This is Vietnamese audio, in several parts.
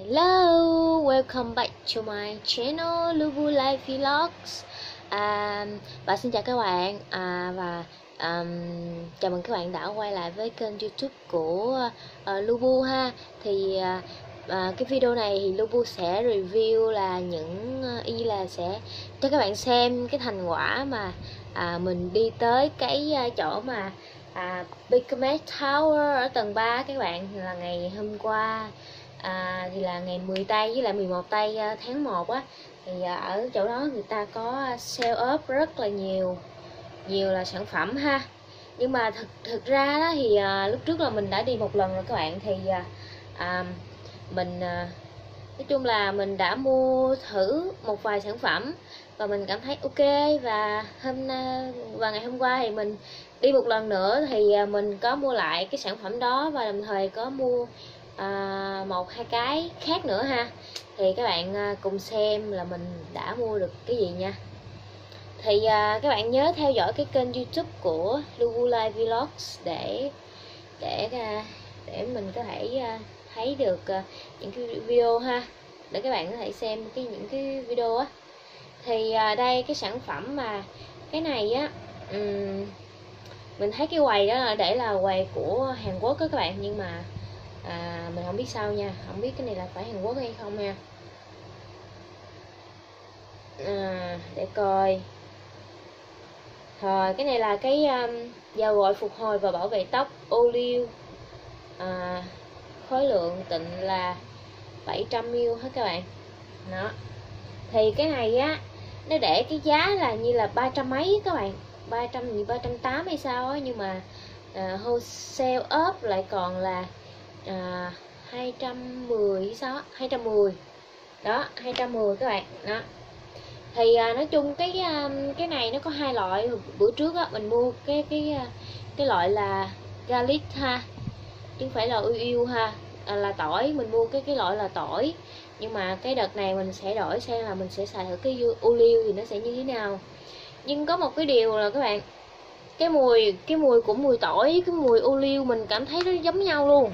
Hello, welcome back to my channel Luvu Life Vlogs. Và xin chào các bạn chào mừng các bạn đã quay lại với kênh YouTube của Luvu ha. Thì cái video này thì Luvu sẽ review là y là sẽ cho các bạn xem cái thành quả mà mình đi tới cái chỗ mà Big Tower ở tầng 3 các bạn, là ngày hôm qua. Thì là ngày 10 tây với lại 11 tây tháng 1 á, thì ở chỗ đó người ta có sale up rất là nhiều là sản phẩm ha. Nhưng mà thực ra đó thì lúc trước là mình đã đi một lần rồi các bạn, thì mình nói chung là mình đã mua thử một vài sản phẩm và mình cảm thấy ok. Và ngày hôm qua thì mình đi một lần nữa thì mình có mua lại cái sản phẩm đó, và đồng thời có mua một hai cái khác nữa ha. Thì các bạn cùng xem là mình đã mua được cái gì nha. Thì các bạn nhớ theo dõi cái kênh YouTube của Luvu Life Vlogs để mình có thể thấy được những cái video ha, để các bạn có thể xem những cái video á. Thì đây cái sản phẩm mà cái này á, mình thấy cái quầy đó là để là quầy của Hàn Quốc đó các bạn, nhưng mà mình không biết sao nha, không biết cái này là phải Hàn Quốc hay không nha. Để coi. Rồi cái này là cái dầu gội phục hồi và bảo vệ tóc Olive, khối lượng tịnh là 700ml hết các bạn. Đó. Thì cái này á, nó để cái giá là như là 300 mấy các bạn, 380 hay sao á, nhưng mà wholesale up lại còn là 210 hay sao á, 210 đó, 210 các bạn. Đó. Thì nói chung cái này nó có hai loại. Bữa trước á mình mua cái loại là garlic ha, chứ không phải là yêu ha, là tỏi. Mình mua cái loại là tỏi, nhưng mà cái đợt này mình sẽ đổi sang là mình sẽ xài thử cái ô liu thì nó sẽ như thế nào. Nhưng có một cái điều là các bạn, cái mùi của mùi tỏi, cái mùi ô liu mình cảm thấy nó giống nhau luôn.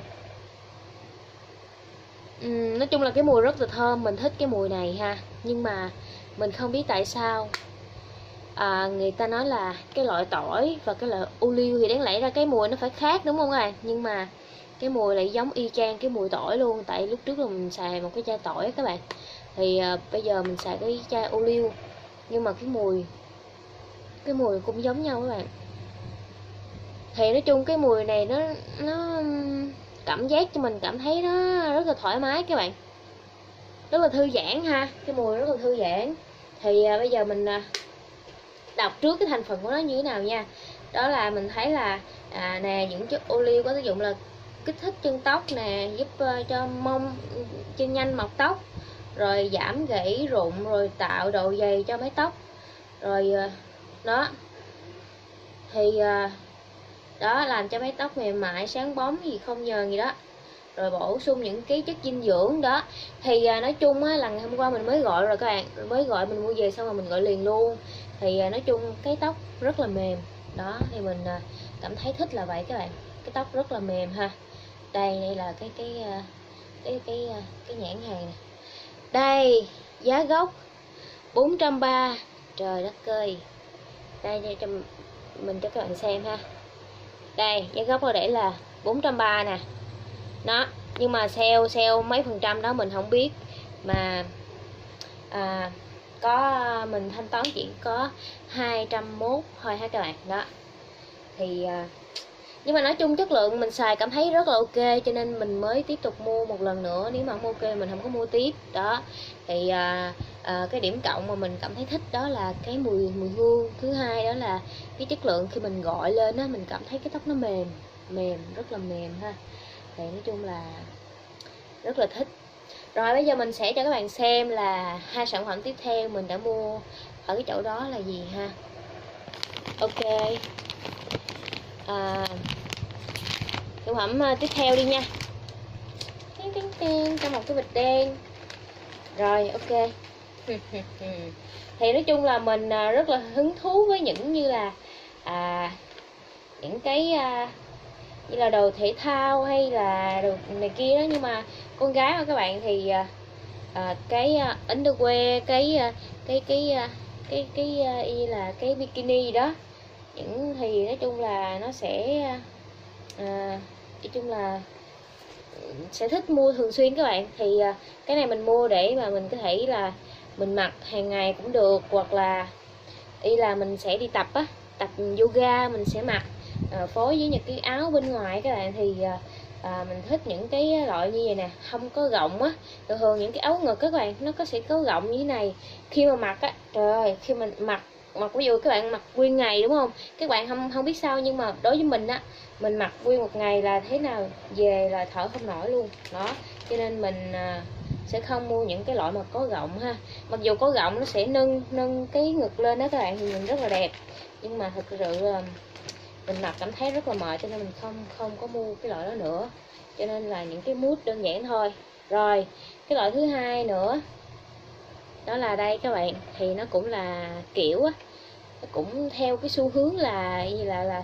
Nói chung là cái mùi rất là thơm, mình thích cái mùi này ha. Nhưng mà mình không biết tại sao người ta nói là cái loại tỏi và cái loại ô liu thì đáng lẽ ra cái mùi nó phải khác đúng không các bạn, nhưng mà cái mùi lại giống y chang cái mùi tỏi luôn. Tại lúc trước là mình xài một cái chai tỏi các bạn, thì bây giờ mình xài cái chai ô liu, nhưng mà cái mùi cũng giống nhau các bạn. Thì nói chung cái mùi này nó cảm giác cho mình cảm thấy nó rất là thoải mái các bạn, rất là thư giãn ha, cái mùi rất là thư giãn. Thì bây giờ mình đọc trước cái thành phần của nó như thế nào nha. Đó là mình thấy là nè, những chất ô liu có tác dụng là kích thích chân tóc nè, giúp cho chân nhanh mọc tóc, rồi giảm gãy rụng, rồi tạo độ dày cho mái tóc, rồi đó thì đó, làm cho mái tóc mềm mại sáng bóng gì không nhờn gì đó, rồi bổ sung những cái chất dinh dưỡng đó. Thì nói chung á, là ngày hôm qua mình mới gọi rồi các bạn, mới gọi mình mua về xong rồi mình gọi liền luôn. Thì nói chung cái tóc rất là mềm đó, thì mình cảm thấy thích là vậy các bạn, cái tóc rất là mềm ha. Đây là cái nhãn hàng này. Đây, giá gốc 430, trời đất ơi. Đây cho mình cho các bạn xem ha. Đây, giá gốc là để là 430 nè. Đó, nhưng mà sale mấy phần trăm đó mình không biết, mà mình thanh toán chỉ có 201 thôi ha các bạn. Đó. Thì nhưng mà nói chung chất lượng mình xài cảm thấy rất là ok, cho nên mình mới tiếp tục mua một lần nữa. Nếu mà không ok mình không có mua tiếp. Đó. Thì cái điểm cộng mà mình cảm thấy thích đó là cái mùi hương. Thứ hai đó là cái chất lượng, khi mình gọi lên á, mình cảm thấy cái tóc nó mềm, rất là mềm ha. Thì nói chung là rất là thích. Rồi bây giờ mình sẽ cho các bạn xem là hai sản phẩm tiếp theo mình đã mua ở cái chỗ đó là gì ha. Ok, sản phẩm tiếp theo đi nha. Trong một cái bịch đen. Rồi ok. Thì nói chung là mình rất là hứng thú với những như là những cái như là đồ thể thao hay là đồ này kia đó, nhưng mà con gái mà các bạn thì cái underwear, y là cái bikini gì đó, những thì nói chung là nó sẽ nói chung là sẽ thích mua thường xuyên các bạn. Thì cái này mình mua để mà mình có thể là mình mặc hàng ngày cũng được, hoặc là y là mình sẽ đi tập á, tập yoga mình sẽ mặc phối với những cái áo bên ngoài các bạn. Thì mình thích những cái loại như vậy nè, không có gọng á. Thường những cái áo ngực các bạn nó sẽ có gọng như thế này, khi mà mặc á, trời ơi, khi mình mặc ví dụ các bạn mặc nguyên ngày đúng không, các bạn không biết sao, nhưng mà đối với mình á, mình mặc nguyên một ngày là thế nào về là thở không nổi luôn đó. Cho nên mình sẽ không mua những cái loại mà có gọng ha. Mặc dù có gọng nó sẽ nâng cái ngực lên đó các bạn, thì nhìn rất là đẹp, nhưng mà thực sự mình mặc cảm thấy rất là mệt, cho nên mình không có mua cái loại đó nữa. Cho nên là những cái mood đơn giản thôi. Rồi cái loại thứ hai nữa đó là đây các bạn, thì nó cũng là kiểu á, nó cũng theo cái xu hướng là như là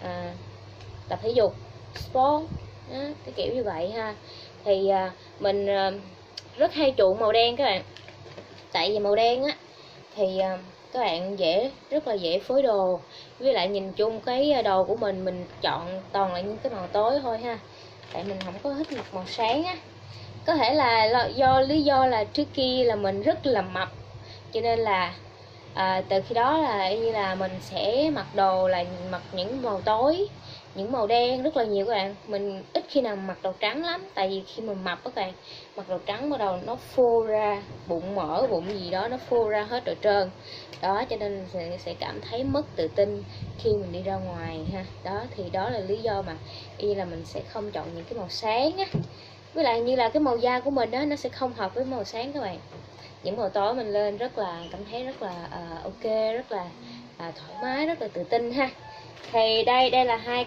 tập thể dục, sport đó, cái kiểu như vậy ha. Thì mình rất hay chuộng màu đen các bạn, tại vì màu đen á thì các bạn rất là dễ phối đồ, với lại nhìn chung cái đồ của mình chọn toàn là những cái màu tối thôi ha, tại mình không có thích mặc màu sáng á. Có thể là lý do là trước kia là mình rất là mập, cho nên là từ khi đó là như là mình sẽ mặc đồ là mặc những màu tối, những màu đen rất là nhiều các bạn. Mình ít khi nào mặc đồ trắng lắm, tại vì khi mà mập các bạn mặc đồ trắng bắt đầu nó phô ra bụng mỡ bụng gì đó, nó phô ra hết rồi trơn đó, cho nên sẽ cảm thấy mất tự tin khi mình đi ra ngoài ha. Đó thì đó là lý do mà y là mình sẽ không chọn những cái màu sáng á, với lại như là cái màu da của mình đó nó sẽ không hợp với màu sáng các bạn. Những màu tối mình lên rất là cảm thấy rất là ok, rất là thoải mái, rất là tự tin ha. Thì đây là hai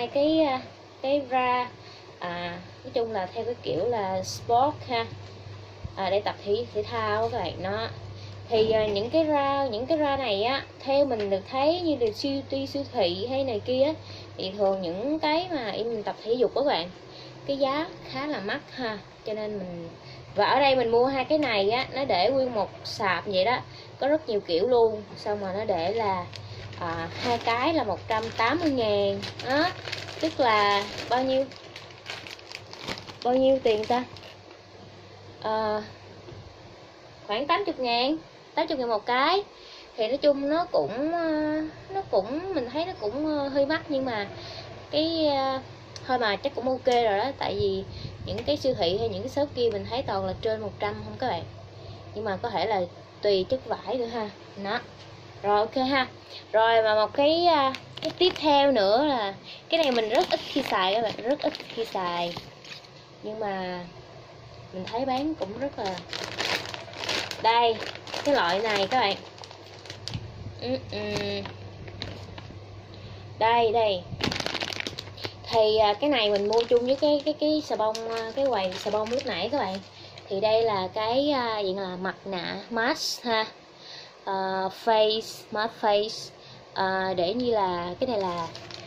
cái bra nói chung là theo cái kiểu là sport ha, để tập thể thao các bạn. Nó thì những cái bra này á, theo mình được thấy như là siêu thị hay này kia á, thì thường những cái mà mình tập thể dục các bạn, cái giá khá là mắc ha, cho nên mình và ở đây mình mua hai cái này á, nó để nguyên một sạp vậy đó, có rất nhiều kiểu luôn, xong rồi nó để là hai cái là 180.000 đó, tức là bao nhiêu tiền ta, khoảng 80.000 một cái. Thì nói chung nó cũng mình thấy nó cũng hơi mắc, nhưng mà cái thôi mà chắc cũng ok rồi đó, tại vì những cái siêu thị hay những cái shop kia mình thấy toàn là trên 100 không các bạn, nhưng mà có thể là tùy chất vải nữa ha. Đó rồi ok ha. Rồi và một cái tiếp theo nữa là cái này mình rất ít khi xài các bạn, rất ít khi xài, nhưng mà mình thấy bán cũng rất là, đây cái loại này các bạn, đây thì cái này mình mua chung với cái xà bông, cái quầy xà bông lúc nãy các bạn. Thì đây là cái dạng là mặt nạ mask ha, mask face, để như là cái này là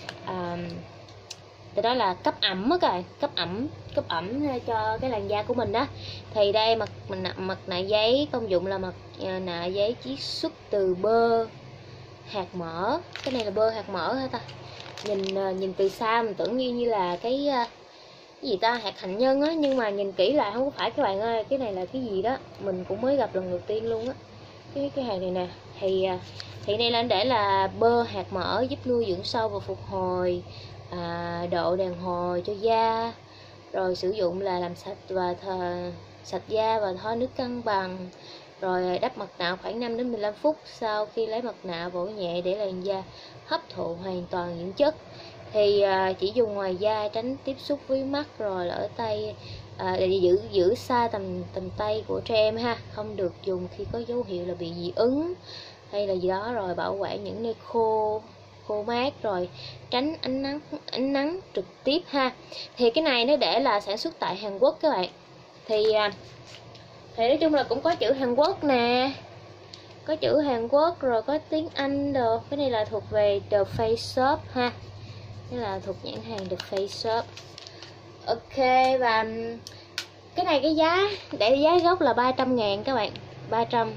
từ đó là cấp ẩm á các bạn, cấp ẩm cho cái làn da của mình đó. Thì đây mặt nạ giấy, công dụng là mặt nạ giấy chiết xuất từ bơ hạt mỡ. Cái này là bơ hạt mỡ hả ta, nhìn từ xa mình tưởng như là cái gì ta, hạt hạnh nhân á, nhưng mà nhìn kỹ lại không có phải các bạn ơi, cái này là cái gì đó mình cũng mới gặp lần đầu tiên luôn á, cái hàng này nè. Thì này là để là bơ hạt mỡ, giúp nuôi dưỡng sâu và phục hồi độ đàn hồi cho da, rồi sử dụng là làm sạch sạch da và thoa nước cân bằng, rồi đắp mặt nạ khoảng 5 đến 15 phút. Sau khi lấy mặt nạ bổ nhẹ để làn da hấp thụ hoàn toàn dưỡng chất. Thì chỉ dùng ngoài da, tránh tiếp xúc với mắt rồi ở tay, để giữ xa tầm tay của trẻ em ha, không được dùng khi có dấu hiệu là bị dị ứng hay là gì đó, rồi bảo quản những nơi khô mát, rồi tránh ánh nắng trực tiếp ha. Thì cái này nó để là sản xuất tại Hàn Quốc các bạn. Thì nói chung là cũng có chữ Hàn Quốc nè, có chữ Hàn Quốc rồi có tiếng Anh được. Cái này là thuộc về The Face Shop ha, đây là thuộc nhãn hàng The Face Shop. Ok, và Cái này cái giá, để giá gốc là 300.000 các bạn. 300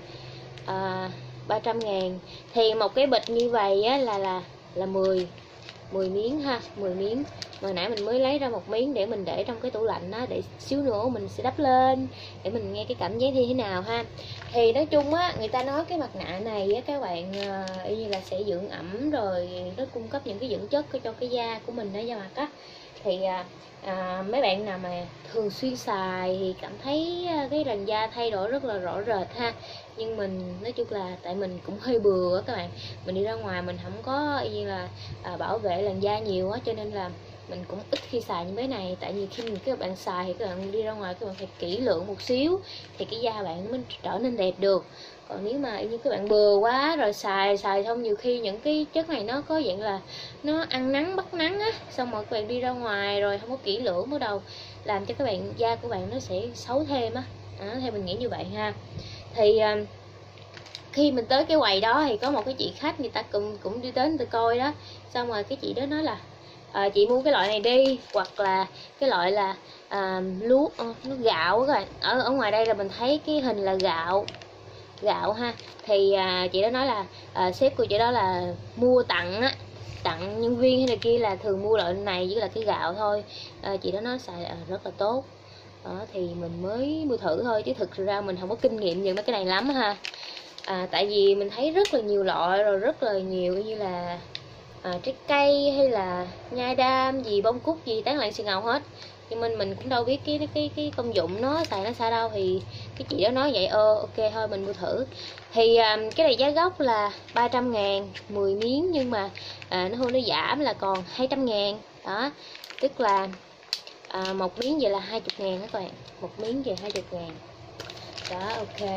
300.000. Thì một cái bịch như vậy á là 10 miếng ha, 10 miếng. Mà nãy mình mới lấy ra một miếng để mình để trong cái tủ lạnh đó, để xíu nữa mình sẽ đắp lên để mình nghe cái cảm giác như thế nào ha. Thì nói chung á, người ta nói cái mặt nạ này á các bạn, y như là sẽ dưỡng ẩm, rồi nó cung cấp những cái dưỡng chất cho cái da của mình, đó, da mặt á. Thì mấy bạn nào mà thường xuyên xài thì cảm thấy cái làn da thay đổi rất là rõ rệt ha. Nhưng mình nói chung là tại mình cũng hơi bừa á các bạn, mình đi ra ngoài mình không có như là bảo vệ làn da nhiều á, cho nên là mình cũng ít khi xài những cái này. Tại vì khi các bạn xài thì các bạn đi ra ngoài các bạn phải kỹ lưỡng một xíu thì cái da bạn mới trở nên đẹp được. Còn nếu mà như các bạn bừa quá rồi xài xong, nhiều khi những cái chất này nó có dạng là nó ăn nắng bắt nắng á, xong rồi các bạn đi ra ngoài rồi không có kỹ lưỡng, bắt đầu làm cho các bạn da của bạn nó sẽ xấu thêm á. Theo mình nghĩ như vậy ha. Thì khi mình tới cái quầy đó thì có một cái chị khách, người ta cũng đi đến người ta coi đó, xong rồi cái chị đó nói là chị mua cái loại này đi, hoặc là cái loại là lúa nước gạo các bạn. Ở ngoài đây là mình thấy cái hình là gạo ha. Thì chị đó nói là sếp của chị đó là mua tặng á, tặng nhân viên hay là kia là thường mua loại này với là cái gạo thôi. Chị đó nói xài rất là tốt đó, thì mình mới mua thử thôi, chứ thực ra mình không có kinh nghiệm về mấy cái này lắm ha. Tại vì mình thấy rất là nhiều loại, rồi rất là nhiều như là trái cây hay là nhai đam gì, bông cúc gì, tán lạng xì ngầu hết. Nhưng mình cũng đâu biết cái công dụng nó xài nó sao đâu, thì cái chị đó nói vậy ok thôi mình mua thử. Thì cái này giá gốc là 300.000 10 miếng, nhưng mà nó giảm là còn 200.000 đó, tức là một miếng vậy là 20.000 các bạn, một miếng về 20.000 đó. Ok,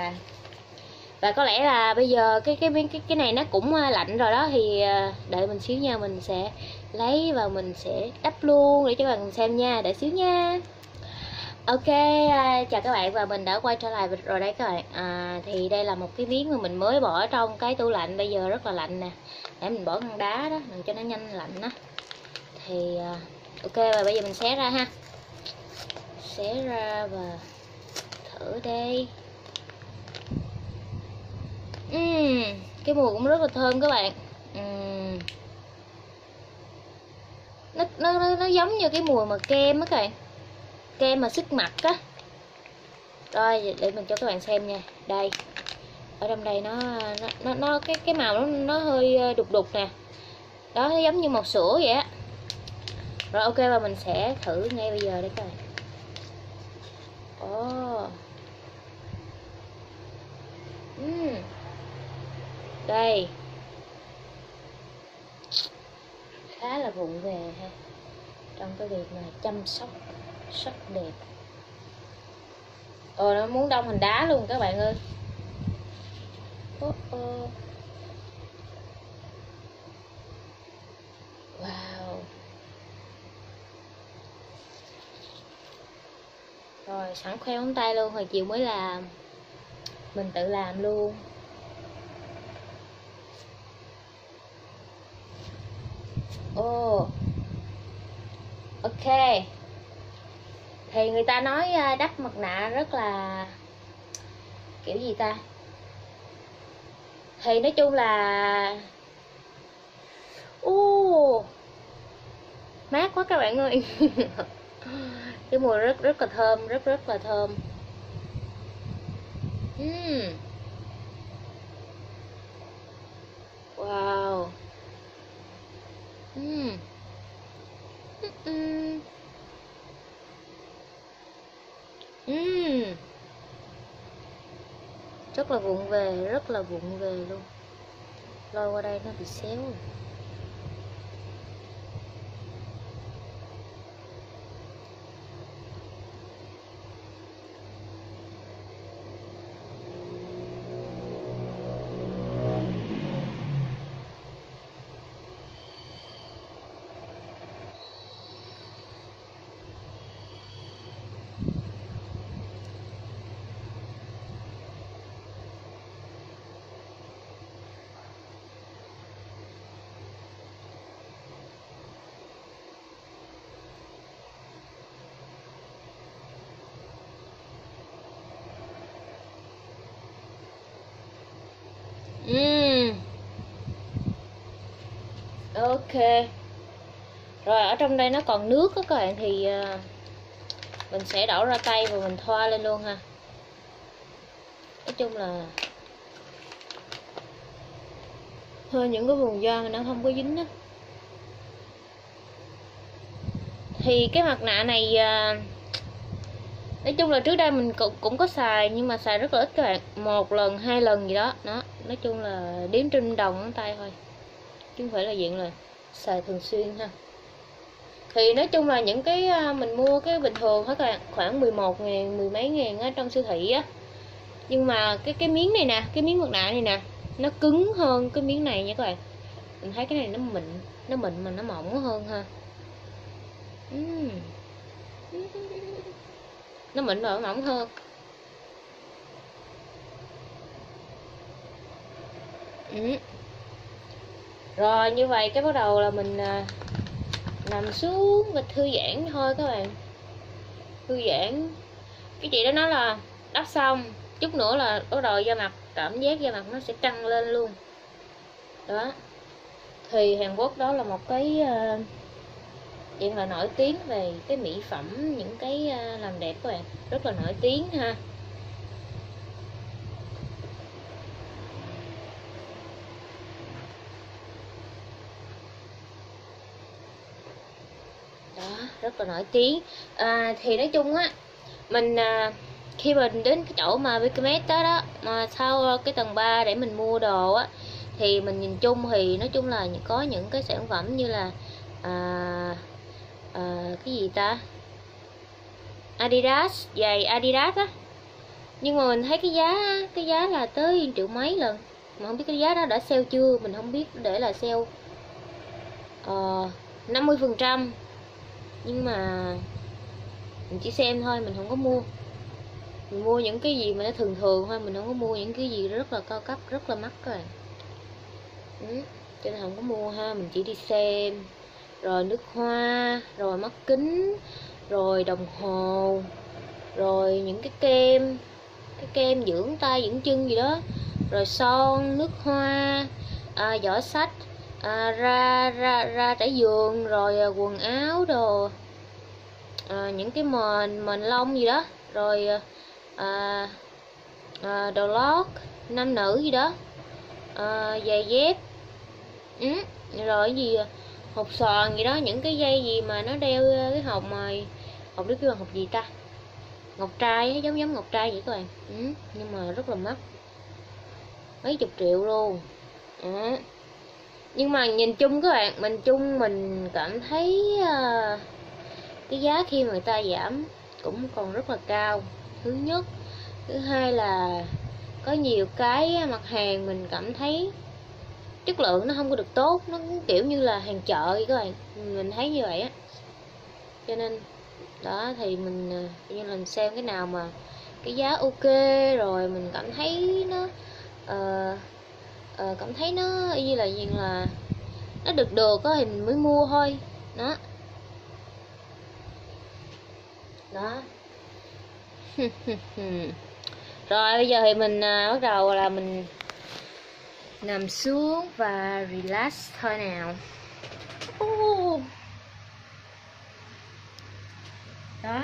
và có lẽ là bây giờ cái này nó cũng lạnh rồi đó, thì đợi mình xíu nha, mình sẽ lấy và mình sẽ đắp luôn để cho các bạn xem nha, đợi xíu nha. Ok, chào các bạn, và mình đã quay trở lại rồi đây các bạn. Thì đây là một cái miếng mà mình mới bỏ trong cái tủ lạnh, bây giờ rất là lạnh nè, để mình bỏ ngăn đá đó mình cho nó nhanh lạnh đó. Thì ok, và bây giờ mình xé ra ha, xé ra và thử đây. Cái mùi cũng rất là thơm các bạn. Nó giống như cái mùi mà kem á các bạn, kem mà sức mặt á. Rồi để mình cho các bạn xem nha. Đây, ở trong đây nó cái màu nó hơi đục đục nè, đó, nó giống như màu sữa vậy á. Rồi ok, và mình sẽ thử ngay bây giờ đây các bạn. Đây, khá là vụng về ha, trong cái việc mà chăm sóc sắc đẹp. Nó muốn đông hình đá luôn các bạn ơi. Wow. Rồi sẵn khoe móng tay luôn, hồi chiều mới làm, mình tự làm luôn. Ok. Thì người ta nói đắp mặt nạ rất là kiểu gì ta, thì nói chung là mát quá các bạn ơi. Cái mùi rất là thơm, rất là thơm. Wow. Rất là vụng về luôn. Lôi qua đây nó bị xéo rồi. Ok. Rồi ở trong đây nó còn nước đó các bạn, thì mình sẽ đổ ra tay và mình thoa lên luôn ha. Nói chung là hơi những cái vùng da nó không có dính á. Thì cái mặt nạ này nói chung là trước đây mình cũng có xài, nhưng mà xài rất là ít các bạn, 1 lần 2 lần gì đó. Nói chung là đếm trên đầu ngón tay thôi, chứ không phải là diện là xài thường xuyên ha. Thì nói chung là những cái mình mua cái bình thường hết các bạn, khoảng 11.000, 10 mấy ngàn ở trong siêu thị á. Nhưng mà cái miếng này nè, cái miếng mặt nạ này nè, nó cứng hơn cái miếng này nha các bạn. Mình thấy cái này nó mịn mà nó mỏng hơn ha. Nó mịn và mỏng hơn. Rồi như vậy cái bắt đầu là mình nằm xuống và thư giãn thôi các bạn. Thư giãn. Cái chị đó nói là đắp xong chút nữa là bắt đầu da mặt, cảm giác da mặt nó sẽ căng lên luôn đó. Thì Hàn Quốc đó là một cái chuyện là nổi tiếng về cái mỹ phẩm, những cái làm đẹp các bạn, rất là nổi tiếng ha. Đó, rất là nổi tiếng. Thì nói chung á, mình khi mình đến cái chỗ mà Vicomet đó mà sau cái tầng 3 để mình mua đồ á, thì mình nhìn chung thì nói chung là có những cái sản phẩm như là cái gì ta, Adidas, giày Adidas á. Nhưng mà mình thấy cái giá là tới triệu mấy lần, mà không biết cái giá đó đã sale chưa, mình không biết để là sale 50%. Nhưng mà mình chỉ xem thôi, mình không có mua. Mình mua những cái gì mà nó thường thường thôi, mình không có mua những cái gì rất là cao cấp, rất là mắc các bạn. Cho nên không có mua ha, mình chỉ đi xem. Rồi nước hoa, rồi mắt kính, rồi đồng hồ, rồi những cái kem dưỡng tay dưỡng chân gì đó, rồi son, nước hoa, giỏ xách, ra trải giường, rồi quần áo đồ, những cái mền lông gì đó, rồi đồ lót nam nữ gì đó, giày dép, rồi cái gì hột xoàn gì đó, những cái dây gì mà nó đeo cái hộp mà hộp đó kêu là hộp gì ta, ngọc trai, giống ngọc trai vậy các bạn. Nhưng mà rất là mắc, mấy chục triệu luôn. Nhưng mà nhìn chung các bạn, mình cảm thấy cái giá khi mà người ta giảm cũng còn rất là cao. Thứ nhất, thứ hai là có nhiều cái mặt hàng mình cảm thấy chất lượng nó không có được tốt, nó kiểu như là hàng chợ vậy các bạn, mình thấy như vậy á. Cho nên đó thì mình như là mình xem cái nào mà cái giá ok, rồi mình cảm thấy nó cảm thấy nó như là nó được á thì mình mới mua thôi đó. Rồi bây giờ thì mình bắt đầu là mình nằm xuống và relax thôi nào. Đó.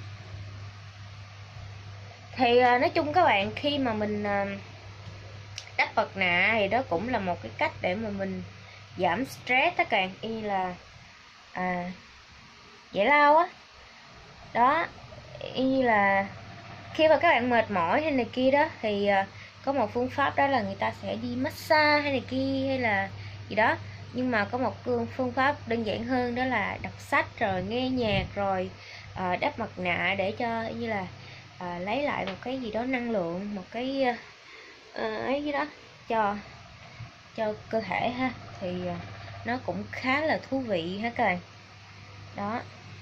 Thì nói chung các bạn, khi mà mình đắp mặt nạ thì đó cũng là một cái cách để mà mình giảm stress các bạn, y là giải lao á. Đó, y như là khi mà các bạn mệt mỏi hay này kia đó, thì có một phương pháp đó là người ta sẽ đi massage hay này kia hay là gì đó. Nhưng mà có một phương pháp đơn giản hơn, đó là đọc sách rồi nghe nhạc rồi đắp mặt nạ, để cho như là lấy lại một cái gì đó năng lượng, một cái ấy gì đó cho cơ thể ha. Thì nó cũng khá là thú vị ha các bạn. Đó,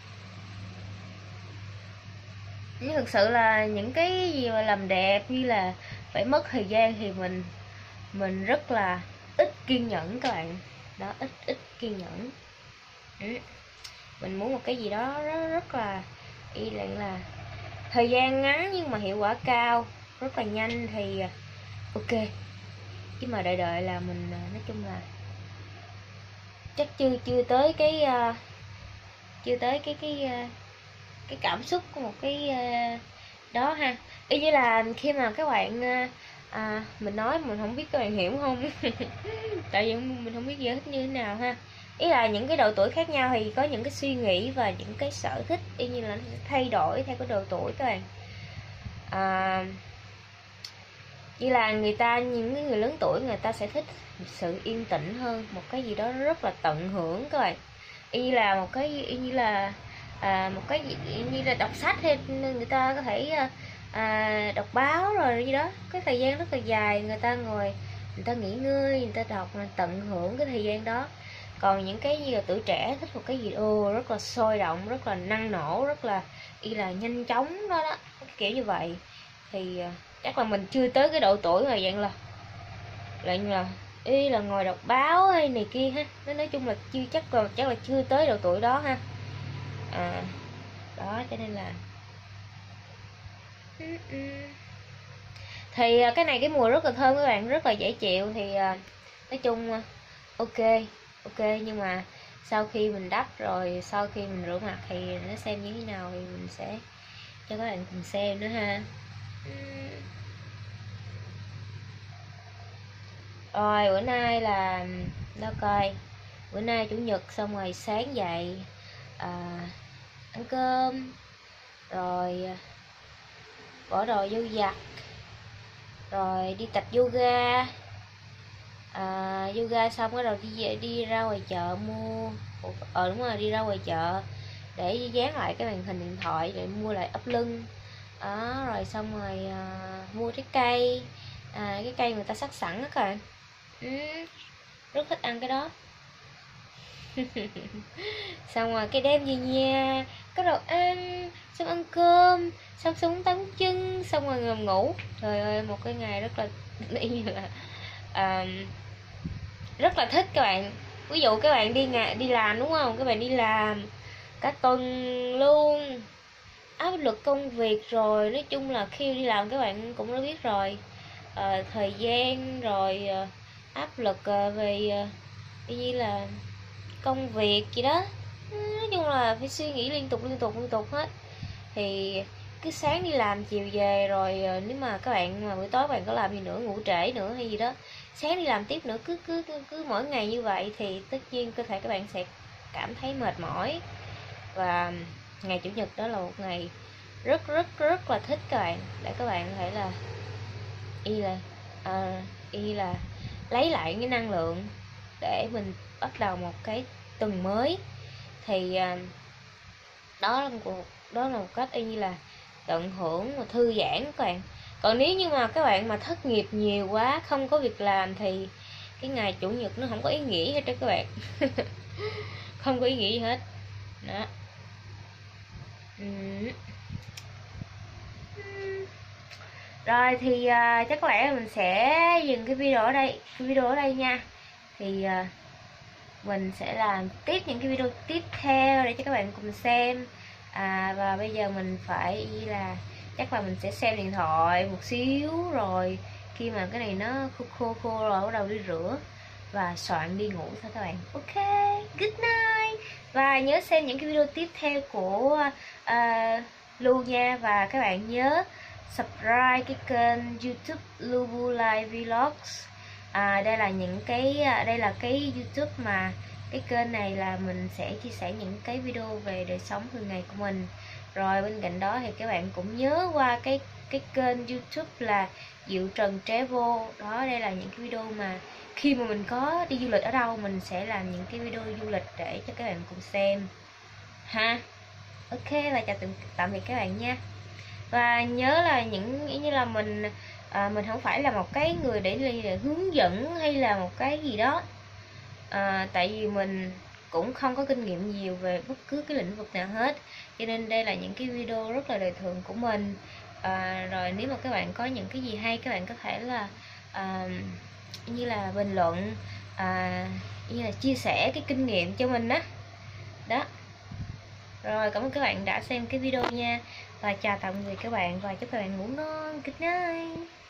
nhưng thực sự là những cái gì mà làm đẹp như là phải mất thời gian thì mình rất là ít kiên nhẫn các bạn. Đó, ít kiên nhẫn. Mình muốn một cái gì đó rất là là thời gian ngắn nhưng mà hiệu quả cao, rất là nhanh thì ok. Chứ mà đợi là mình nói chung là chắc chưa tới cái chưa tới cái cảm xúc của một cái đó ha. Y như là khi mà các bạn mình nói mình không biết các bạn hiểu không. Tại vì mình không biết giải thích như thế nào ha. Ý là những cái độ tuổi khác nhau thì có những cái suy nghĩ và những cái sở thích y như là nó sẽ thay đổi theo cái độ tuổi các bạn. Như là những người lớn tuổi người ta sẽ thích một sự yên tĩnh hơn, một cái gì đó rất là tận hưởng các bạn. Y là một cái y như là một cái gì như là đọc sách, hay người ta có thể đọc báo rồi gì đó, cái thời gian rất là dài người ta ngồi, người ta nghỉ ngơi, người ta đọc, tận hưởng cái thời gian đó. Còn những cái như là tuổi trẻ thích một cái gì rất là sôi động, rất là năng nổ, rất là y là nhanh chóng đó đó, cái kiểu như vậy. Thì chắc là mình chưa tới cái độ tuổi mà dạng là y là ngồi đọc báo hay này kia ha. Nói chung là chắc là chưa tới độ tuổi đó ha. Đó cho nên là thì cái này cái mùi rất là thơm các bạn, rất là dễ chịu. Thì nói chung ok, nhưng mà sau khi mình đắp rồi, sau khi mình rửa mặt thì nó xem như thế nào thì mình sẽ cho các bạn cùng xem nữa ha. Rồi bữa nay là đó coi, bữa nay chủ nhật xong rồi sáng dậy ăn cơm rồi bỏ đồ vô giặt rồi đi tập yoga. Yoga xong bắt đầu đi ra ngoài chợ mua đúng rồi, đi ra ngoài chợ để dán lại cái màn hình điện thoại để mua lại ấp lưng đó. Rồi xong rồi mua trái cây, cái cây người ta sắc sẵn đó các bạn. Rất thích ăn cái đó. Xong rồi cái đem về nhà có đồ ăn, xong ăn cơm, xong xuống tắm chân, xong rồi ngồi ngủ. Trời ơi, một cái ngày rất là rất là thích các bạn. Ví dụ các bạn đi làm đúng không, các bạn đi làm cả tuần luôn, áp lực công việc rồi, nói chung là khi đi làm các bạn cũng đã biết rồi, thời gian rồi áp lực về như là công việc gì đó, nói chung là phải suy nghĩ liên tục hết. Thì cứ sáng đi làm chiều về rồi nếu mà các bạn mà buổi tối bạn có làm gì nữa, ngủ trễ nữa hay gì đó, sáng đi làm tiếp nữa, cứ mỗi ngày như vậy thì tất nhiên cơ thể các bạn sẽ cảm thấy mệt mỏi. Và ngày chủ nhật đó là một ngày rất là thích các bạn, để các bạn có thể là y là lấy lại cái năng lượng để mình bắt đầu một cái tuần mới. Thì đó là một cách y như là tận hưởng và thư giãn các bạn. Còn nếu như mà các bạn mà thất nghiệp nhiều quá, không có việc làm thì cái ngày chủ nhật nó không có ý nghĩa hết đó các bạn. Không có ý nghĩa gì hết đó. Rồi thì chắc có lẽ mình sẽ dừng cái video ở đây nha. Thì mình sẽ làm tiếp những cái video tiếp theo để cho các bạn cùng xem. Và bây giờ mình phải chắc là mình sẽ xem điện thoại một xíu, rồi khi mà cái này nó khô rồi bắt đầu đi rửa và soạn đi ngủ thôi các bạn. Ok, good night. Và nhớ xem những cái video tiếp theo của Lu nha. Và các bạn nhớ subscribe cái kênh YouTube Lubu Live Vlogs. Đây là cái YouTube mà cái kênh này là mình sẽ chia sẻ những cái video về đời sống thường ngày của mình. Rồi bên cạnh đó thì các bạn cũng nhớ qua cái kênh YouTube là Diệu Trần Travel. Đó, đây là những cái video mà khi mà mình có đi du lịch ở đâu mình sẽ làm những cái video du lịch để cho các bạn cùng xem ha. Ok, và chào tạm biệt các bạn nha. Và nhớ là như là mình không phải là một cái người để hướng dẫn hay là một cái gì đó, tại vì mình cũng không có kinh nghiệm nhiều về bất cứ cái lĩnh vực nào hết, cho nên đây là những cái video rất là đời thường của mình. Rồi nếu mà các bạn có những cái gì hay, các bạn có thể là như là bình luận, như là chia sẻ cái kinh nghiệm cho mình đó. Rồi cảm ơn các bạn đã xem cái video nha, và chào tạm biệt các bạn và chúc các bạn ngủ ngon, good night.